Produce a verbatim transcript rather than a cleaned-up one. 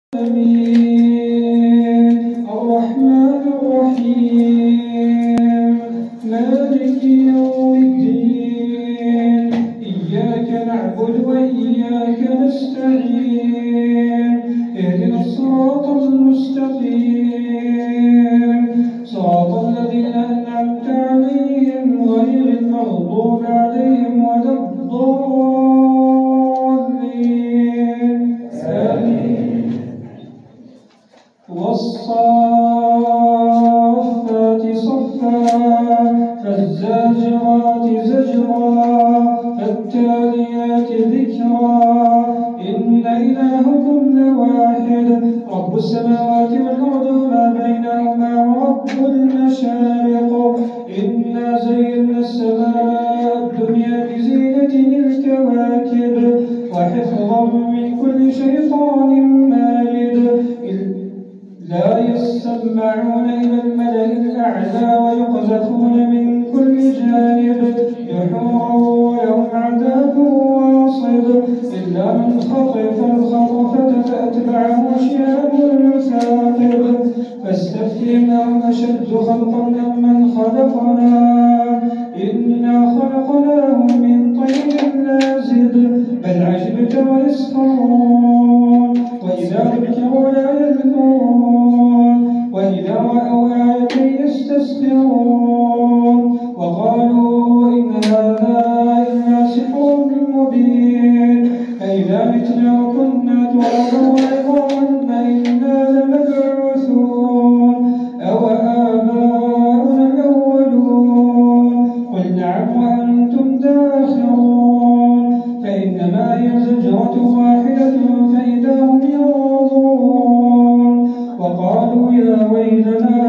الرحمن الرحيم مالك يوم الدين إياك نعبد وإياك نستعين اهدنا الصراط المستقيم صراط الذين أنعمت عليهم غير المغضوب عليهم ولا الضالين آمين. والصافات صفا فالزاجرات زجرا فالتاليات ذكرا إن إلهكم لواحد رب السماوات والأرض وما بينهما ورب المشارق إنا زينا السماء الدنيا بزينة الكواكب وحفظا من كل شيطان مارد لا يسمعون إلى الملأ الأعلى ويقذفون من كل جانب دحورا ولهم عذاب واصب إلا من خطف الخطفة فأتبعه شهاب ثاقب فاستفتهم أهم أشد خلقا ممن خلقنا إنا خلقناهم من طين لازب بل عجبت ويسخرون وإذا ذكروا لا يذكرون وإذا رأوا آية يستسخرون وقالوا إن هذا إلا سحر مبين أئذا متنا وكنا ترابا وعظاما أئنا لمبعوثون أو آباؤنا الأولون قل نعم وأنتم داخرون فإنما هي زجرة واحدة فإذا هم ينظرون وقالوا يا ويلنا